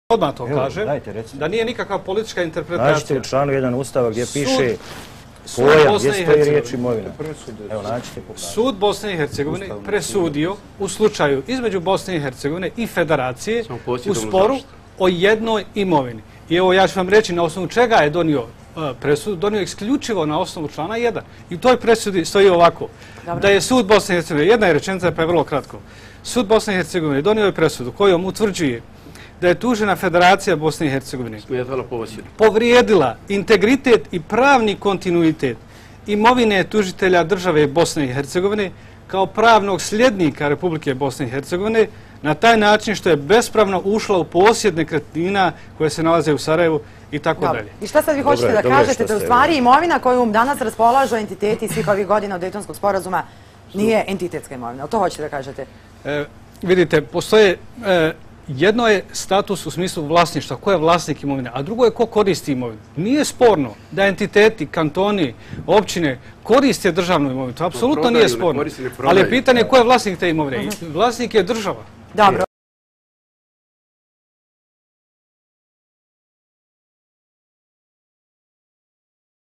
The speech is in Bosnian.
Odmah to kažem, da nije nikakva politička interpretacija. Nađite u članu 1 Ustava gdje piše pojam, gdje stoji riječ imovina. Evo, nađite pokazati. Sud Bosne i Hercegovine presudio u slučaju između Bosne i Hercegovine i Federacije u sporu o jednoj imovini. I evo ja ću vam reći na osnovu čega je donio presudu, donio isključivo na osnovu člana 1. I u toj presudi stoji ovako, da je Sud Bosne i Hercegovine, jedna je rečenica pa je vrlo kratko, Sud Bosne i Hercegovine donio je presudu kojom utvrđuje da je tužena Federacija Bosne i Hercegovine povrijedila integritet i pravni kontinuitet imovine tužitelja države Bosne i Hercegovine kao pravnog sljednika Republike Bosne i Hercegovine na taj način što je bespravno ušla u posjed nekretnina koje se nalaze u Sarajevu i tako dalje. I šta sad vi hoćete da kažete da u stvari imovina koju danas raspolažu entiteti svih ovih godina od Dejtonskog sporazuma nije entitetska imovina? To hoćete da kažete? Vidite, postoje... Jedno je status u smislu vlasništva, ko je vlasnik imovine, a drugo je ko koristi imovinu. Nije sporno da entiteti, kantoni, općine koriste državnu imovinu. To apsolutno nije sporno. Ali je pitanje ko je vlasnik te imovine. Vlasnik je država. Dobro.